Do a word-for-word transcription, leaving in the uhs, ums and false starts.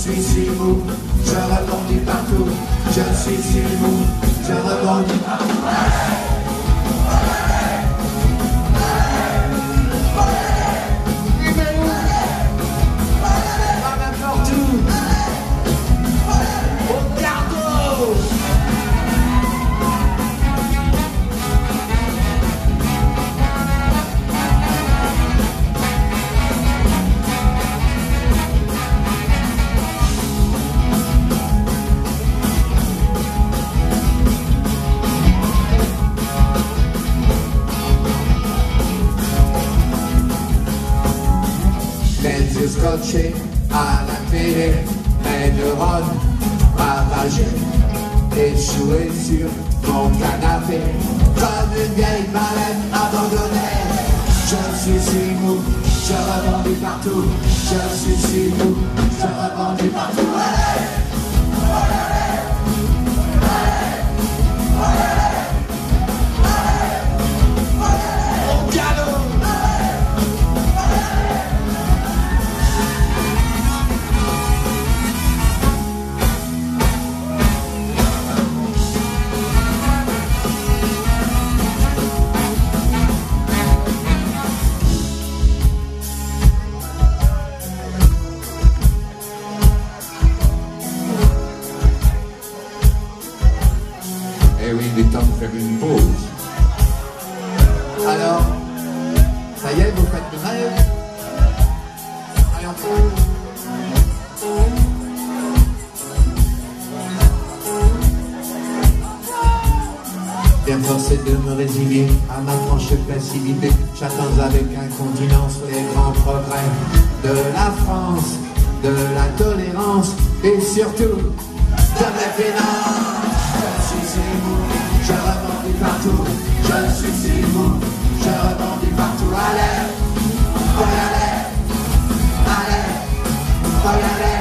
suis si mou, je rebondis partout. Je suis si mou, je rebondis partout. Les yeux scotchés à la télé, mes neurones ravagés, échoués sur mon canapé, comme une vieille baleine abandonnée. Je suis si mou, je rebondis partout. Je suis si mou, je rebondis partout. Allez, allez, Eh oui, il est temps de faire une pause. Alors, ça y est, vous faites de rêve? Allez, on pause. Bien forcé de me résigner à ma franche passivité, j'attends avec incontinence les grands progrès de la France, de la tolérance et surtout de la finance. Je suis si mou, je rebondis partout. Je suis si mou, je rebondis partout. Allez, faut y aller, allez, faut y aller.